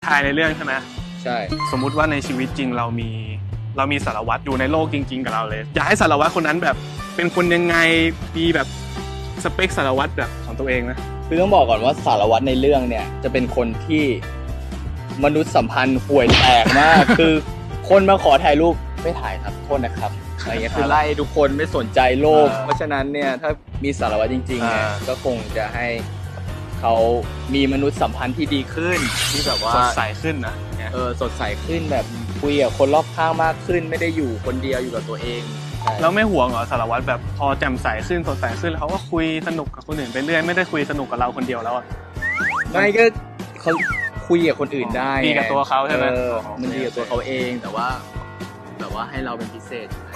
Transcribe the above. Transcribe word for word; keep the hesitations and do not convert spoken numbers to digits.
ทายในเรื่องใช่ไหมใช่สมมุติว่าในชีวิตจริงเรามีเรามีสารวัตรอยู่ในโลกจริงๆกับเราเลยอยากให้สารวัตรคนนั้นแบบเป็นคนยังไงมีแบบสเปคสารวัตรแบบของตัวเองนะคือต้องบอกก่อนว่าสารวัตรในเรื่องเนี่ยจะเป็นคนที่มนุษยสัมพันธ์ห่วยแตกมาก คือคนมาขอถ่ายรูปไม่ถ่ายครับโทษนะครับอะไรเงี้ยคือไล่ทุกคนไม่สนใจโลกเพราะฉะนั้นเนี่ยถ้ามีสารวัตรจริงๆเนี่ยก็คงจะให้เขามีมนุษยสัมพันธ์ที่ดีขึ้นที่แบบว่าสดใสขึ้นนะเออสดใสขึ้นแบบคุยกับคนรอบข้างมากขึ้นไม่ได้อยู่คนเดียวอยู่กับตัวเองแล้วไม่ห่วงเหรอสารวัตรแบบพอแจ่มใสขึ้นสดใสขึ้นแล้วเขาก็คุยสนุกกับคนอื่นไปเรื่อยไม่ได้คุยสนุกกับเราคนเดียวแล้วอ่ะไม่ก็เขาคุยกับคนอื่นได้ดีกับตัวเขาใช่ไหมมันดีกับตัวเขาเองแต่ว่าแบบว่าให้เราเป็นพิเศษ